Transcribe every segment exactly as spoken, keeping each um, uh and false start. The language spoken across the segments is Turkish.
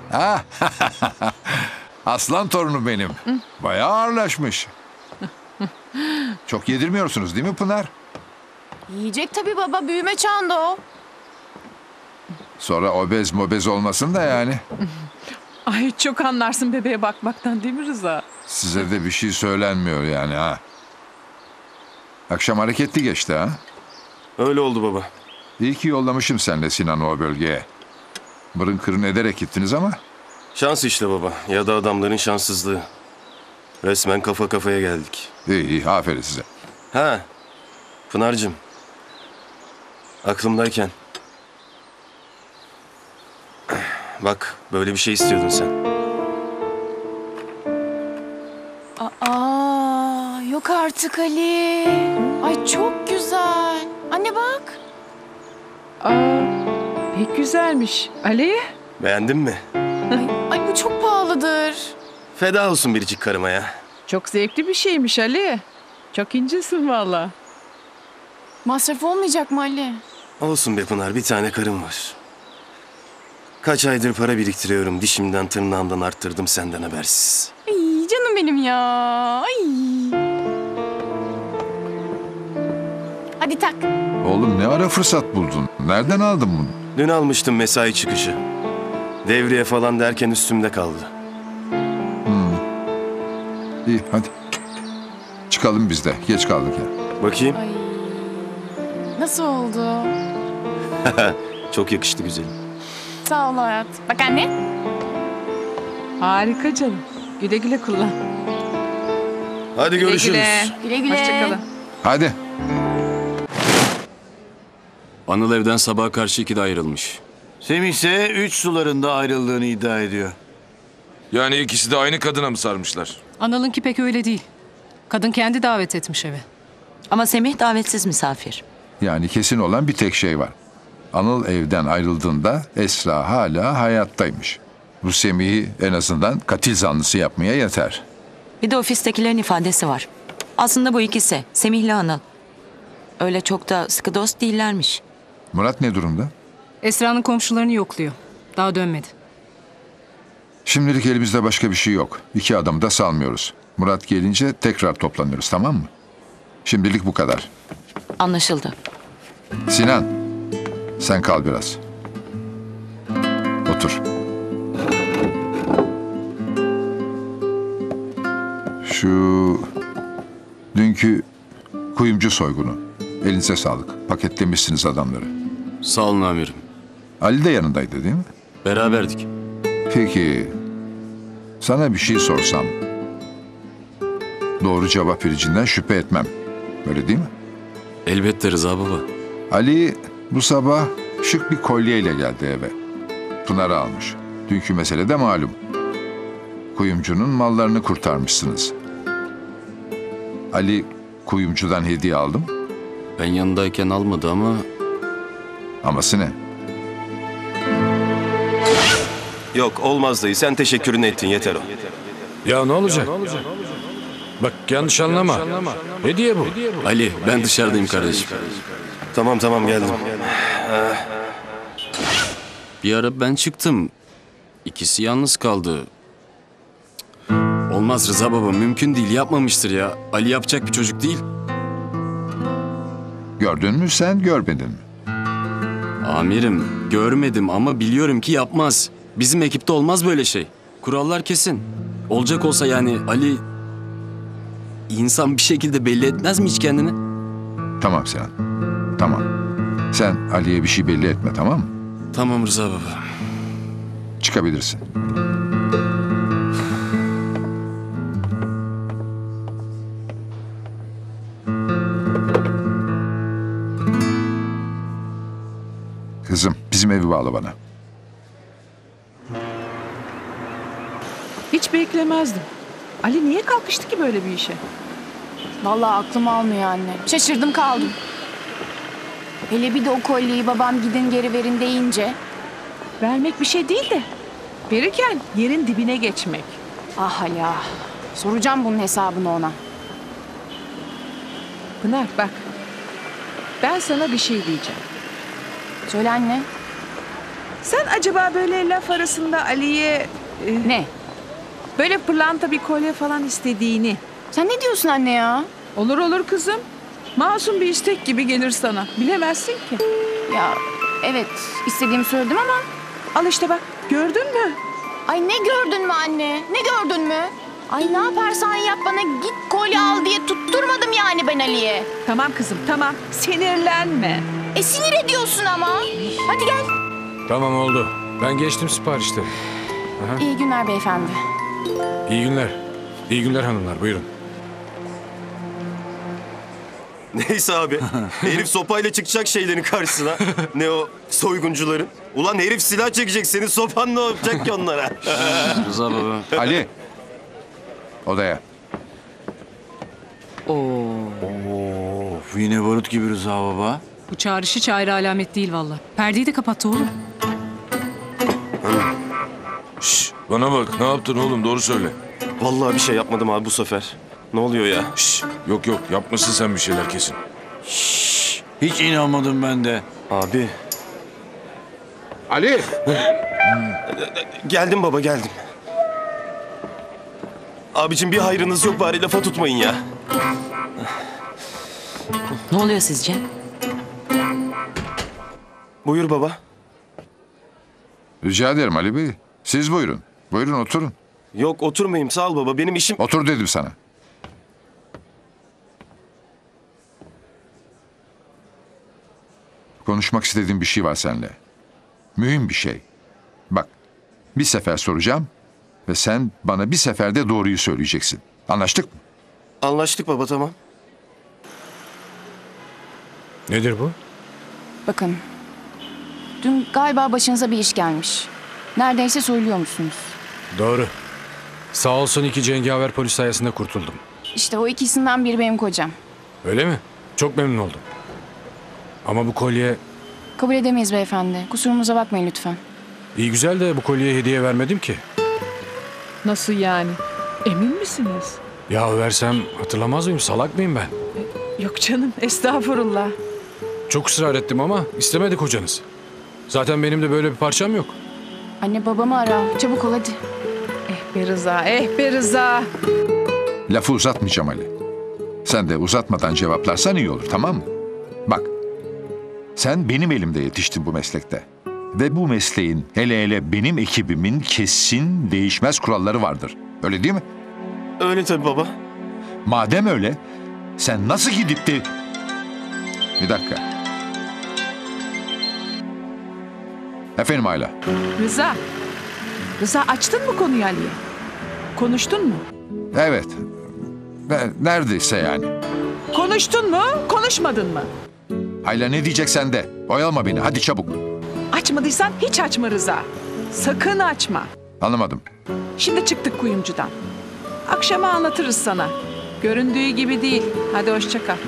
Ha? Aslan torunum benim. Bayağı ağırlaşmış. Çok yedirmiyorsunuz değil mi Pınar? Yiyecek tabii baba, büyüme çağında o. Sonra obez mobez olmasın da yani. Ay çok anlarsın bebeğe bakmaktan değil mi Rıza? Size de bir şey söylenmiyor yani ha. Akşam hareketli geçti ha. Öyle oldu baba. İyi ki yollamışım senle Sinan'ı o bölgeye. Mırın kırın ederek gittiniz ama. Şans işte baba. Ya da adamların şanssızlığı. Resmen kafa kafaya geldik. İyi iyi, aferin size. Ha, Pınar'cığım. Aklımdayken. Bak, böyle bir şey istiyordun sen. Aa, yok artık Ali. Ay çok güzel. Anne bak. Aa, pek güzelmiş. Ali? Beğendin mi? Ay, ay bu çok pahalıdır. Feda olsun biricik karıma ya. Çok zevkli bir şeymiş Ali. Çok incesin valla. Masraf olmayacak mı Ali? Olsun be Pınar, bir tane karım var. Kaç aydır para biriktiriyorum. Dişimden tırnağımdan arttırdım senden habersiz. Ay canım benim ya. Ay. Hadi tak. Oğlum ne ara fırsat buldun? Nereden aldın bunu? Dün almıştım mesai çıkışı. Devriye falan derken üstümde kaldı. İyi hadi. Çıkalım biz de. Geç kaldık ya. Bakayım. Ay. Nasıl oldu? Çok yakıştı güzelim. Sağ ol hayat. Bak anne. Harika canım. Güle güle kullan. Hadi görüşürüz. Güle Güle güle. Hoşçakalın. Hadi. Anıl evden sabaha karşı ikide ayrılmış. Semih ise üç sularında ayrıldığını iddia ediyor. Yani ikisi de aynı kadına mı sarmışlar? Anıl'ınki pek öyle değil. Kadın kendi davet etmiş eve. Ama Semih davetsiz misafir. Yani kesin olan bir tek şey var. Anıl evden ayrıldığında Esra hala hayattaymış. Bu Semih'i en azından katil zanlısı yapmaya yeter. Bir de ofistekilerin ifadesi var. Aslında bu ikisi Semih'le Anıl. Öyle çok da sıkı dost değillermiş. Murat ne durumda? Esra'nın komşularını yokluyor. Daha dönmedi. Şimdilik elimizde başka bir şey yok. İki adamı da salmıyoruz. Murat gelince tekrar toplanıyoruz, tamam mı? Şimdilik bu kadar. Anlaşıldı. Sinan, sen kal biraz. Otur. Şu dünkü kuyumcu soygunu. Elinize sağlık. Paketlemişsiniz adamları. Sağ olun amirim. Ali de yanındaydı değil mi? Beraberdik. Peki, sana bir şey sorsam, doğru cevap vericinden şüphe etmem. Öyle değil mi? Elbette Rıza baba. Ali bu sabah şık bir kolyeyle geldi eve. Pınar'ı almış. Dünkü mesele de malum. Kuyumcunun mallarını kurtarmışsınız. Ali kuyumcudan hediye aldım. Ben yanındayken almadı ama Aması ne? Yok olmaz dayı. Sen teşekkürünü ettin. Yeter o. Ya ne olacak? Bak yanlış anlama. Hediye bu. Ali ben dışarıdayım kardeşim. Tamam tamam geldim. Bir ara ben çıktım. İkisi yalnız kaldı. Olmaz Rıza baba, mümkün değil, yapmamıştır ya. Ali yapacak bir çocuk değil. Gördün mü sen, görmedin mi? Amirim görmedim ama biliyorum ki yapmaz. Bizim ekipte olmaz böyle şey. Kurallar kesin. Olacak olsa yani Ali... insan bir şekilde belli etmez mi hiç kendini? Tamam Sinan, tamam. Sen Ali'ye bir şey belli etme, tamam mı? Tamam Rıza baba. Çıkabilirsin. Kızım, bizim evi bağla bana. Hiç beklemezdim. Ali niye kalkıştı ki böyle bir işe? Vallahi aklım almıyor anne. Şaşırdım kaldım. Hele bir de o kolyeyi babam gidin geri verin deyince. Vermek bir şey değil de verirken yerin dibine geçmek. Ah Ali ah. Soracağım bunun hesabını ona. Pınar bak. Ben sana bir şey diyeceğim. Söyle anne. Sen acaba böyle laf arasında Ali'ye e, Ne? böyle pırlanta bir kolye falan istediğini... Sen ne diyorsun anne ya? Olur olur kızım. Masum bir istek gibi gelir sana. Bilemezsin ki. Ya evet istediğimi söyledim ama... Al işte bak, gördün mü? Ay ne gördün mü anne? Ne gördün mü? Ay ne yaparsan yap bana git kolye al diye tutturmadım yani ben Ali'ye. Tamam kızım, tamam. Sinirlenme. E sinir ediyorsun ama. Hadi gel. Tamam oldu. Ben geçtim siparişleri. İyi günler beyefendi. İyi günler. İyi günler hanımlar. Buyurun. Neyse abi. Herif sopayla çıkacak şeylerin karşısına. Ne o soyguncuların. Ulan herif silah çekecek, senin sopan ne yapacak ki onlara? Rıza baba. Ali. Odaya. Of, yine barut gibi Rıza baba. Bu çağrış hiç ayrı alamet değil valla. Perdeyi de kapattı oğlum. Şş, bana bak ne yaptın oğlum doğru söyle. Vallahi bir şey yapmadım abi bu sefer. Ne oluyor ya? Şş, yok yok yapmışsın sen bir şeyler kesin. Hiç inanmadım ben de. Abi. Ali. Geldim baba, geldim. Abicim bir hayrınız yok, bari lafa tutmayın ya. Ne oluyor sizce? Buyur baba. Rica ederim Ali Bey. Siz buyurun. Buyurun oturun. Yok oturmayayım, sağ ol baba, benim işim... Otur dedim sana. Konuşmak istediğim bir şey var seninle. Mühim bir şey. Bak, bir sefer soracağım ve sen bana bir seferde doğruyu söyleyeceksin. Anlaştık mı? Anlaştık baba, tamam. Nedir bu? Bakın. Dün galiba başınıza bir iş gelmiş. Neredeyse söylüyor musunuz? Doğru. Sağ olsun iki cengaver polis sayesinde kurtuldum. İşte o ikisinden biri benim kocam. Öyle mi? Çok memnun oldum. Ama bu kolye Kabul edemeyiz beyefendi. Kusurumuza bakmayın lütfen. iyi güzel de bu kolyeyi hediye vermedim ki. Nasıl yani? Emin misiniz? Ya versem hatırlamaz mıyım? Salak mıyım ben? Yok canım, estağfurullah. Çok ısrar ettim ama istemedi kocanız. Zaten benim de böyle bir parçam yok. Anne babamı ara. Çabuk ol hadi. Eh be Rıza, eh be Rıza. Lafı uzatmayacağım Ali. Sen de uzatmadan cevaplarsan iyi olur, tamam mı? Bak, sen benim elimde yetiştin bu meslekte. Ve bu mesleğin, hele hele benim ekibimin kesin değişmez kuralları vardır. Öyle değil mi? Öyle tabii baba. Madem öyle, sen nasıl gidip de... Bir dakika. Efendim Ayla. Rıza. Rıza, açtın mı konuyu Ali'ye? Konuştun mu? Evet. Ne- Neredeyse yani. Konuştun mu? Konuşmadın mı? Ayla ne diyeceksen de. Oyalama beni. Hadi çabuk. Açmadıysan hiç açma Rıza. Sakın açma. Anlamadım. Şimdi çıktık kuyumcudan. Akşama anlatırız sana. Göründüğü gibi değil. Hadi hoşça kal.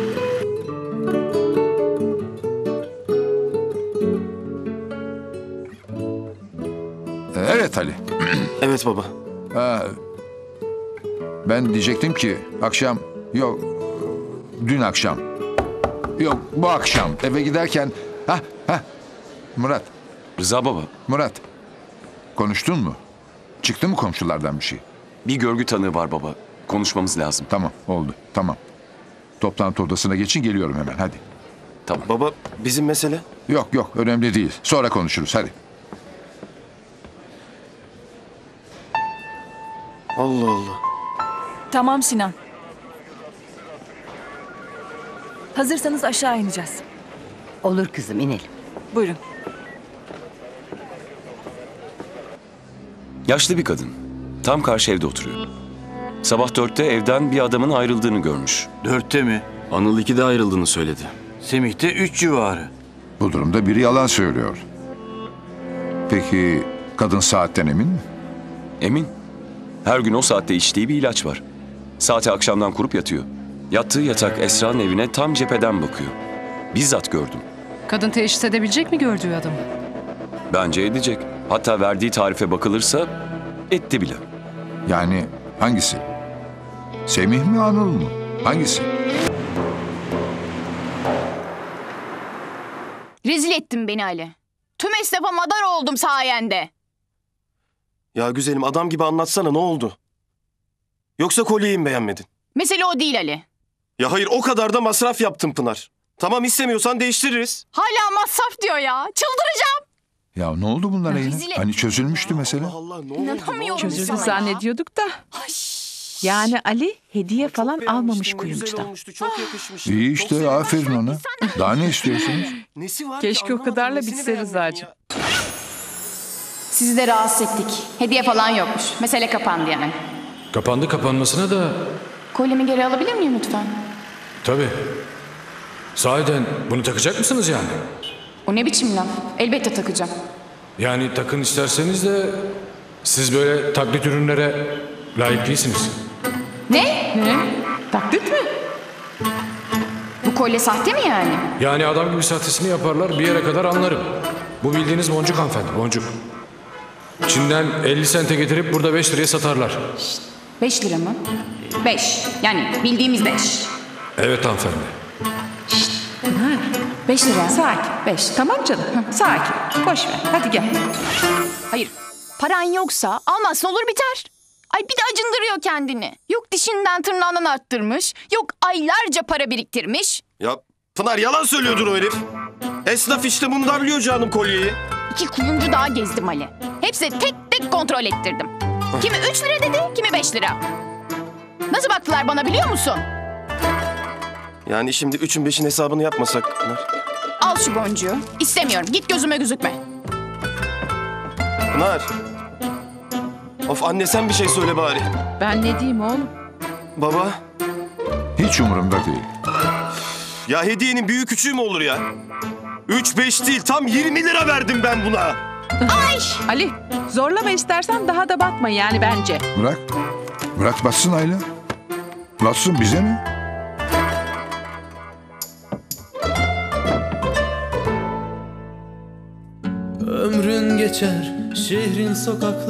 Ee, Evet Ali. Evet baba. Ha, ben diyecektim ki akşam... Yok. Dün akşam. Yok bu akşam eve giderken... Ha ha. Murat. Rıza baba Murat. Konuştun mu? Çıktı mı komşulardan bir şey? bir görgü tanığı var baba. Konuşmamız lazım. Tamam oldu. Tamam. Toplantı odasına geçin geliyorum hemen hadi. Tamam. Baba, bizim mesele... Yok yok önemli değil. Sonra konuşuruz hadi. Allah Allah. Tamam Sinan. Hazırsanız aşağı ineceğiz. Olur kızım inelim. Buyurun. Yaşlı bir kadın. Tam karşı evde oturuyor. Sabah dörtte evden bir adamın ayrıldığını görmüş. Dörtte mi? Anıl ikide ayrıldığını söyledi. Semih'te üç civarı. Bu durumda biri yalan söylüyor. Peki kadın saatten emin mi? Emin. Her gün o saatte içtiği bir ilaç var. Saati akşamdan kurup yatıyor. Yattığı yatak Esra'nın evine tam cepheden bakıyor. Bizzat gördüm. Kadın teşhis edebilecek mi gördüğü adamı? Bence edecek. Hatta verdiği tarife bakılırsa etti bile. Yani hangisi? Semih mi Anıl mı? Hangisi? Rezil ettin beni Ali. Tüm esnafa madar oldum sayende. Ya güzelim adam gibi anlatsana ne oldu? Yoksa kolyeyi mi beğenmedin? Mesele o değil Ali. Ya hayır o kadar da masraf yaptım Pınar. Tamam istemiyorsan değiştiririz. Hala masraf diyor ya. Çıldıracağım. Ya ne oldu bunlara yine? Rezil et- Hani çözülmüştü mesele. Allah Allah ne oldu? İnanamıyorum Çözüldü sana ya. zannediyorduk da. Yani Ali hediye Çok falan beğenmiştim, almamış ne güzel kuyumcudan. olmuştu, çok yakışmış. İyi Çok işte sevdim. aferin ona. Daha ne istiyorsunuz? Nesi var Keşke ki o anlamadım, kadarla nesini bitse beğenmedin Rıza'cığım. ya? Sizi de rahatsız ettik. Hediye falan yokmuş. Mesele kapandı yani. Kapandı kapanmasına da Kolyemi geri alabilir miyim lütfen? tabii. Sahiden bunu takacak mısınız yani? O ne biçim laf? Elbette takacağım. Yani takın isterseniz de siz böyle taklit ürünlere layık değilsiniz. Ne? Ne? Taklit mi? Bu kolye sahte mi yani? Yani adam gibi sahtesini yaparlar bir yere kadar anlarım. Bu bildiğiniz boncuk hanımefendi, boncuk. Çin'den elli sente getirip burada beş liraya satarlar. Beş lira mı? Beş. Yani bildiğimiz beş. Evet hanımefendi. Beş lira. Sakin. Beş. Tamam canım. Sakin. Boş ver. Hadi gel. Hayır. Paran yoksa almazsın olur biter. Ay bir de acındırıyor kendini. Yok dişinden tırnağından arttırmış. Yok aylarca para biriktirmiş. Ya Pınar yalan söylüyordur o herif. Esnaf işte bundan biliyor canım kolyeyi. İki kuyumcu daha gezdim Ali. Hepsini tek tek kontrol ettirdim. Kimi üç lira dedi, kimi beş lira. Nasıl baktılar bana biliyor musun? Yani şimdi üçün beşin hesabını yapmasak Pınar. Al şu boncuğu. İstemiyorum. Git gözüme gözükme. Pınar. Of anne sen bir şey söyle bari. Ben ne diyeyim oğlum? Baba. Hiç umurumda değil. Ya hediyenin büyüğü küçüğü mü olur ya? Üç beş değil tam yirmi lira verdim ben buna. Ay! Ali zorlama istersen daha da batma yani bence. Bırak. Bırak bassın Ayla. Bassın bize ne? Ömrün geçer şehrin sokakları.